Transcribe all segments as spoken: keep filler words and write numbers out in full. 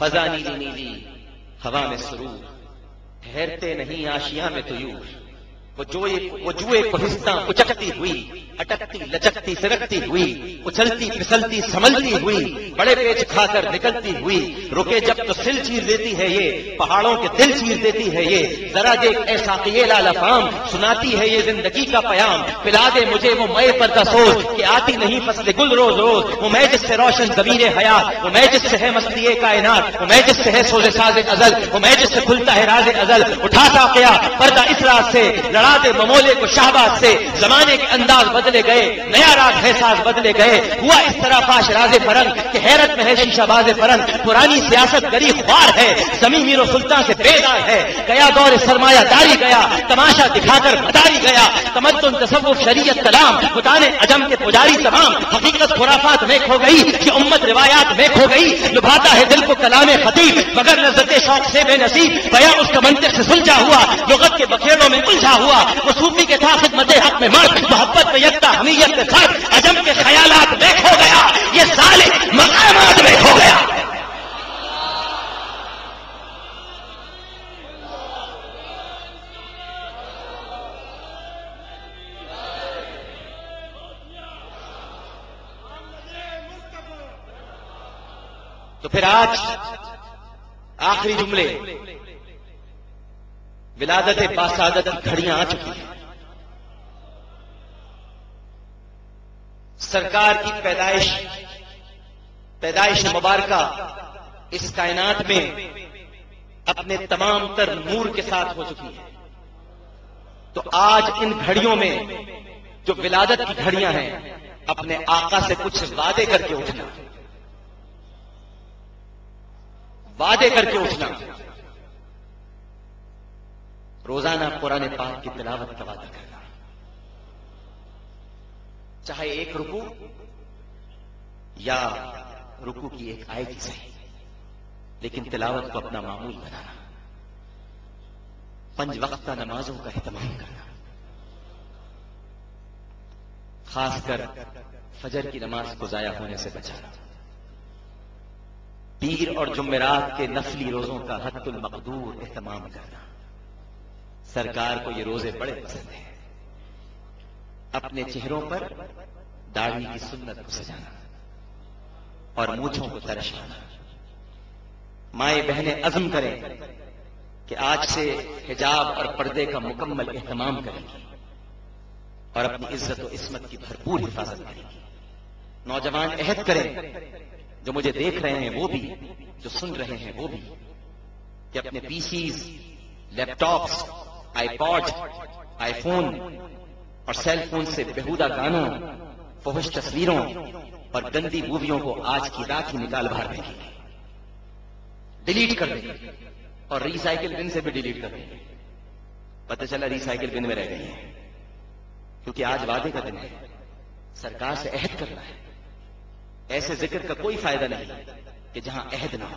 فضا نیلی نیلی ہوا میں سرور، ٹھہرتے نہیں آشیاں میں طیور، وہ جوئے وہ جوئے کوہستاں اچکتی ہوئی، اٹکتی لچکتی سرکتی ہوئی، اچھلتی پھسلتی سنبھلتی ہوئی، بڑے پیچ کھا کر نکلتی ہوئی، رکے جب تو سل چیر دیتی ہے یہ، پہاڑوں کے دل چیر دیتی ہے یہ، ذرا دیکھ اے ساقی لال افام، سناتی ہے یہ زندگی کا پیام، پلا دے مجھے وہ مئے پر کا سوز کہ آتی نہیں فصل گل روز روز، وہ میں جس سے روشن ضمیر حیات، وہ میں جس سے ہے مستی کائنات، وہ میں جس سے ہے سوز ساز ازل، وہ میں جس سے کھلتا ہے راز ازل، اٹھاتا کیا پردہ اس راز سے، لڑا دے ممولے کو شہباز سے، زمانے کے انداز بدلے گئے، نیا راگ ہے ساز بدلے گئے، ہوا اس طرح فاش راز فرنگ کہ حیرت میں ہے شیشہ باز فرنگ، پرانی سیاست گری خوار ہے، زمین میر و سلطان سے بیدار ہے، گیا دور سرمایہ داری گیا، تماشا دکھا کر مداری گیا، تمدن تصوف شریعت کلام، بتانے عجم کے پجاری تمام، حقیقت خرافات میں کھو گئی، یہ امت روایات میں کھو گئی، لبھاتا ہے دل کو کلام خطیب، مگر لذت شوق سے بے نصیب، بیا اس کا منطق سے سلجھا ہوا، لغت کے بکھیڑوں میں الجھا ہوا، وہ صوفی کے تھا خدمت حق میں مرد، محبت میں یکتا حمیت میں فرد، عجم کے خیالات میں کھو گیا، یہ ظالم مقامات میں کھو گیا۔ تو پھر آج آخری جملے، ولادت باسعادت کی گھڑیاں آ چکی ہیں، سرکار کی پیدائش پیدائش مبارکہ اس کائنات میں اپنے تمام تر نور کے ساتھ ہو چکی ہے، تو آج ان گھڑیوں میں جو ولادت کی گھڑیاں ہیں، اپنے آقا سے کچھ وعدے کر کے اٹھنا، وعدے کر کے اٹھنا، روزانہ قرآن پاک کی تلاوت کا وعدہ کرنا، چاہے ایک رکوع یا رکوع کی ایک آیت ہی صحیح، لیکن تلاوت کو اپنا معمول بنانا، پنج وقتہ نمازوں کا اہتمام کرنا، خاص کر فجر کی نماز کو ضائع ہونے سے بچانا، پیر اور جمعرات کے نفلی روزوں کا حد المقدور اہتمام کرنا، سرکار کو یہ روزے بڑے پسند ہیں، اپنے چہروں پر داڑھی کی سنت کو سجانا اور مونچھوں کو ترشانا، مائیں بہنیں عزم کریں کہ آج سے حجاب اور پردے کا مکمل اہتمام کریں گی اور اپنی عزت و عصمت کی بھرپور حفاظت کریں گی، نوجوان عہد کریں، جو مجھے دیکھ رہے ہیں وہ بھی، جو سن رہے ہیں وہ بھی، کہ اپنے PCs, laptops, iPad, iPhone اور سیل فون سے بےہودہ گانوں، فحش تصویروں اور گندی موویوں کو آج کی رات ہی نکال باہر دیں گے، ڈیلیٹ کر دیں گے اور ریسائیکل بن سے بھی ڈیلیٹ کر دیں گے، پتہ چلا ریسائیکل بن میں رہ گئی ہیں، کیونکہ آج وعدے کا دن ہے، سرکار سے عہد کرنا ہے، ایسے ذکر کا کوئی فائدہ نہیں کہ جہاں عہد نہ ہو،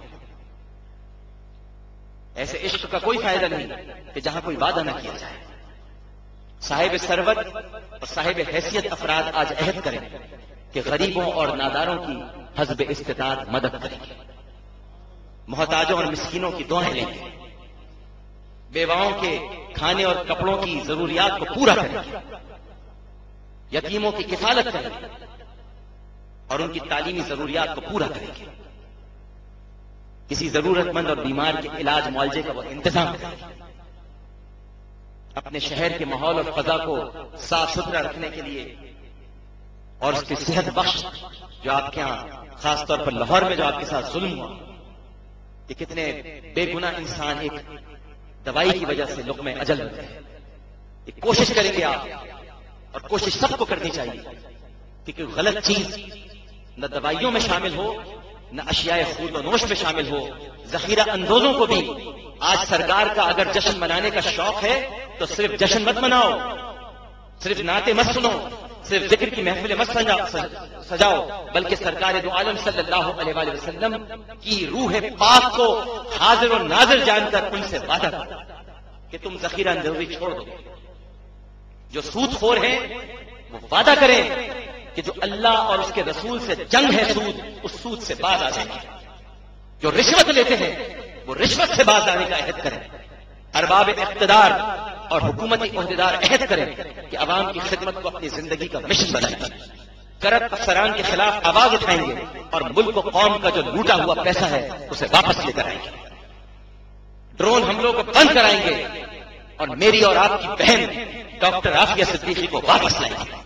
ایسے عشق کا کوئی فائدہ نہیں کہ جہاں کوئی وعدہ نہ کیا جائے، صاحب ثروت اور صاحب حیثیت افراد آج عہد کریں کہ غریبوں اور ناداروں کی حسب استطاعت مدد کریں گے، محتاجوں اور مسکینوں کی دعائیں لیں گے، بیواؤں کے کھانے اور کپڑوں کی ضروریات کو پورا کریں گے، یتیموں کی کفالت کریں گے اور ان کی تعلیمی ضروریات کو پورا کریں گے، کسی ضرورت مند اور بیمار کے علاج معالجے کا وہ انتظام کریں گے، اپنے شہر کے ماحول اور فضا کو صاف ستھرا رکھنے کے لیے اور اس کی صحت بخش، جو آپ کے یہاں خاص طور پر لاہور میں جو آپ کے ساتھ ظلم ہوا، کہ کتنے بے گناہ انسان ایک دوائی کی وجہ سے لقمہ اجل بن گئے، یہ کوشش کریں گے آپ، اور کوشش سب کو کرنی چاہیے کہ کوئی غلط چیز نہ دوائیوں میں شامل ہو، نہ اشیاء خورد و نوش میں شامل ہو، ذخیرہ اندوزوں کو بھی آج سرکار کا اگر جشن منانے کا شوق ہے تو صرف جشن مت مناؤ، صرف نعتیں مت سنو، صرف ذکر کی محفلیں مت سجاؤ، بلکہ سرکار دو عالم صلی اللہ علیہ وآلہ وسلم کی روح پاک کو حاضر و ناظر جان کر ان سے وعدہ کرو کہ تم ذخیرہ اندوزی چھوڑ دو، جو سود خور ہیں وہ وعدہ کریں کہ جو اللہ اور اس کے رسول سے جنگ ہے سود، اس سود سے باز آ جائیں گے، جو رشوت لیتے ہیں وہ رشوت سے باز آنے کا عہد کریں. ارباب اقتدار اور حکومتی عہدیدار عہد کریں کہ عوام کی خدمت کو اپنی زندگی کا مشن بنائیں گے. کرپٹ افسران کے خلاف آواز اٹھائیں گے اور ملک و قوم کا جو لوٹا ہوا پیسہ ہے اسے واپس لے کر آئیں گے. ڈرون حملوں کو بند کرائیں گے اور میری اور آپ کی بہن ڈاکٹر عافیہ صدیقی کو واپس لائیں گے.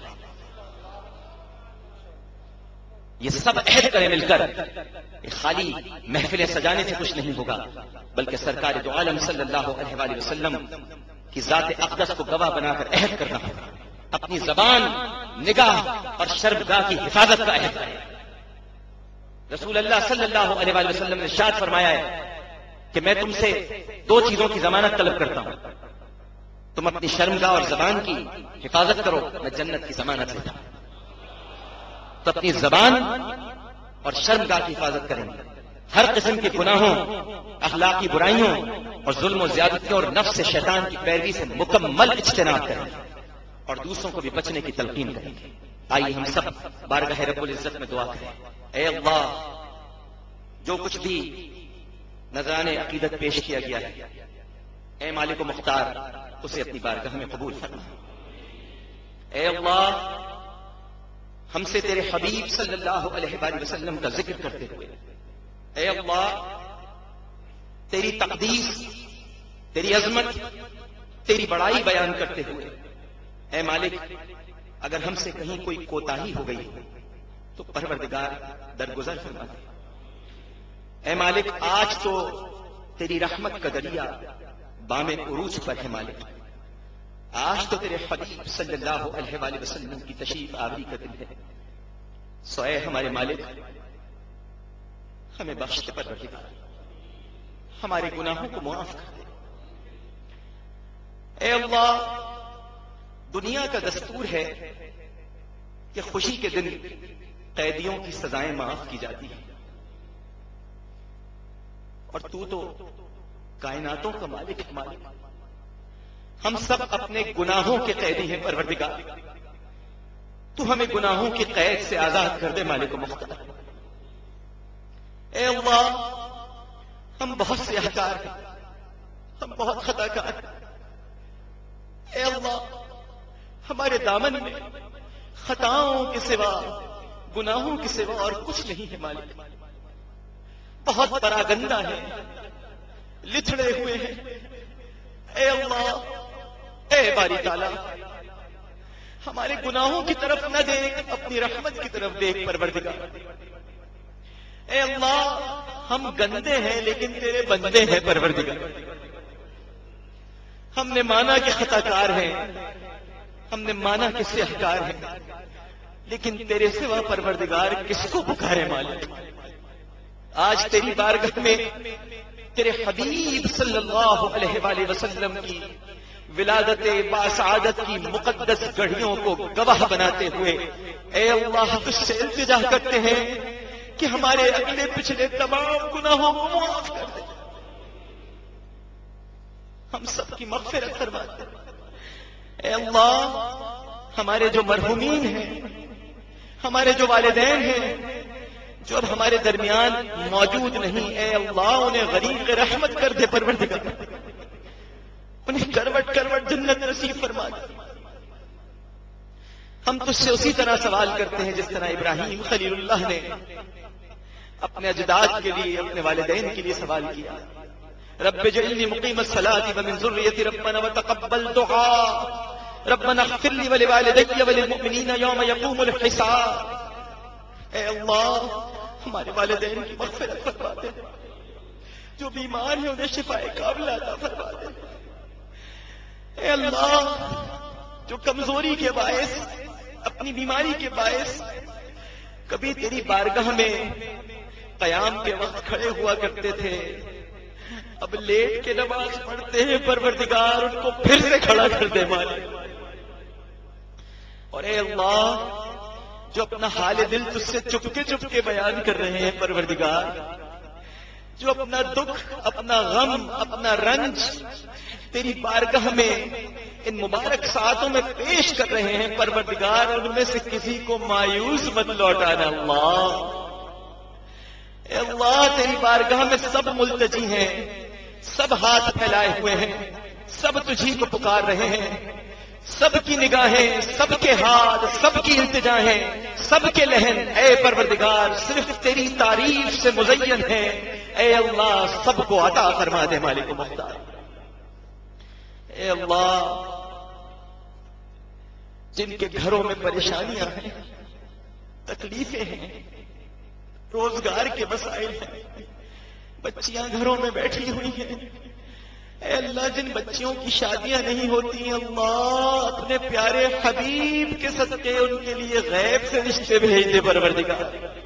یہ سب عہد کریں مل کر. یہ خالی محفلیں سجانے سے کچھ نہیں ہوگا بلکہ سرکار دو عالم صلی اللہ علیہ وآلہ وسلم کی ذات اقدس کو گواہ بنا کر عہد کرنا ہوگا. اپنی زبان، نگاہ اور شرمگاہ کی حفاظت کا عہد کریں. رسول اللہ صلی اللہ علیہ وآلہ وسلم نے ارشاد فرمایا ہے کہ میں تم سے دو چیزوں کی ضمانت طلب کرتا ہوں. تم اپنی شرمگاہ اور زبان کی حفاظت کرو، میں جنت کی ضمانت لیتا ہوں. تو اپنی زبان اور شرمگاہ کی حفاظت کریں گے. ہر قسم کے گناہوں، اخلاقی برائیوں اور ظلم و زیادتی اور نفس شیطان کی پیروی سے مکمل اجتناب کریں گے اور دوسروں کو بھی بچنے کی تلقین کریں گے. آئیے ہم سب بارگاہ رب العزت میں دعا کریں. اے اللہ، جو کچھ بھی نذران عقیدت پیش کیا گیا ہے اے مالک و مختار اسے اپنی بارگاہ میں قبول فرما. اے اللہ، ہم سے تیرے حبیب صلی اللہ علیہ وآلہ وسلم کا ذکر کرتے ہوئے اے اللہ تیری تقدیس، تیری عظمت، تیری بڑائی بیان کرتے ہوئے اے مالک اگر ہم سے کہیں کوئی کوتاہی ہو گئی تو پروردگار درگزر فرما دے. اے مالک آج تو تیری رحمت کا دریا بام عروج پر ہے. مالک آج تو تیرے حبیب صلی اللہ علیہ وآلہ وسلم کی تشریف آوری کا دن ہے. سو اے ہمارے مالک ہمیں بخش دے پروردگار، ہمارے گناہوں کو معاف کر دے. اے اللہ، دنیا کا دستور ہے کہ خوشی کے دن قیدیوں کی سزائیں معاف کی جاتی ہیں اور تو تو کائناتوں کا مالک ہے. مالک ہم سب اپنے گناہوں کے قیدی ہیں پروردگار، تو ہمیں گناہوں کی قید سے آزاد کر دے مالک و مختار. اے اللہ، ہم بہت سے ہکار ہیں، ہم بہت خطا کار ہیں. اے اللہ، ہمارے دامن میں خطاؤں کے سوا، گناہوں کے سوا اور کچھ نہیں ہے. مالک بہت پراگندہ ہے، لتھڑے ہوئے ہیں. اے اللہ، اے باری تعالیٰ، ہمارے گناہوں کی طرف نہ دیکھ، اپنی رحمت کی طرف دیکھ پروردگار. اے اللہ، ہم گندے ہیں لیکن تیرے بندے ہیں پروردگار. ہم نے مانا کہ خطا کار ہیں، ہم نے مانا کہ سیاہکار ہیں، لیکن تیرے سوا پروردگار کس کو پکارے. مالک آج تیری بارگاہ میں تیرے حبیب صلی اللہ علیہ وآلہ وسلم کی ولادت باسعادت کی مقدس گھڑیوں کو گواہ بناتے ہوئے اے اللہ تجھ سے التجا کرتے ہیں کہ ہمارے اگلے پچھلے تمام گناہوں کو معاف کر دے. ہم سب کی مغفرت فرما دے. اے اللہ، ہمارے جو مرحومین ہیں، ہمارے جو والدین ہیں جو اب ہمارے درمیان موجود نہیں، اے اللہ انہیں غریق رحمت کر دے پروردگار، انہیں کروٹ کروٹ جنت نصیب فرما دے. ہم تجھ سے اسی طرح سوال کرتے ہیں جس طرح ابراہیم خلیل اللہ نے اپنے اجداد کے لیے، اپنے والدین کے لیے سوال کیا. رب اجعلنی مقیم الصلاۃ ومن ذریتی ربنا وتقبل دعاء ربنا اغفر لی ولوالدی وللمؤمنین یوم یقوم الحساب. اے اللہ، ہمارے والدین کی مغفرت فرما دے، جو بیمار ہیں انہیں شفائے کاملہ عطا فرما دے. اے اللہ، جو کمزوری کے باعث، اپنی بیماری کے باعث کبھی تیری بارگاہ میں قیام کے وقت کھڑے ہوا کرتے تھے، اب لیٹ کے نماز پڑھتے ہیں پروردگار ان کو پھر سے کھڑا کر دے مالک. اور اے اللہ، جو اپنا حال دل تجھ سے چپکے چپکے بیان کر رہے ہیں پروردگار، جو اپنا دکھ، اپنا غم، اپنا رنج تیری بارگاہ میں ان مبارک ساعتوں میں پیش کر رہے ہیں پروردگار، ان میں سے کسی کو مایوس مت لوٹانا. اللہ، اے اللہ تیری بارگاہ میں سب ملتجی ہیں، سب ہاتھ پھیلائے ہوئے ہیں، سب تجھی کو پکار رہے ہیں، سب کی نگاہیں، سب کے ہاتھ، سب کی التجاہیں، سب کے لہن اے پروردگار صرف تیری تعریف سے مزین ہے۔ اے اللہ سب کو عطا فرما دے مالک و مختار۔ اے اللہ جن کے گھروں میں پریشانیاں ہیں، تکلیفیں ہیں، روزگار کے مسائل ہیں، بچیاں گھروں میں بیٹھی ہوئی ہیں، اے اللہ جن بچیوں کی شادیاں نہیں ہوتی، اللہ اپنے پیارے حبیب کے صدقے ان کے لیے غیب سے رشتے بھیج دے پروردگار۔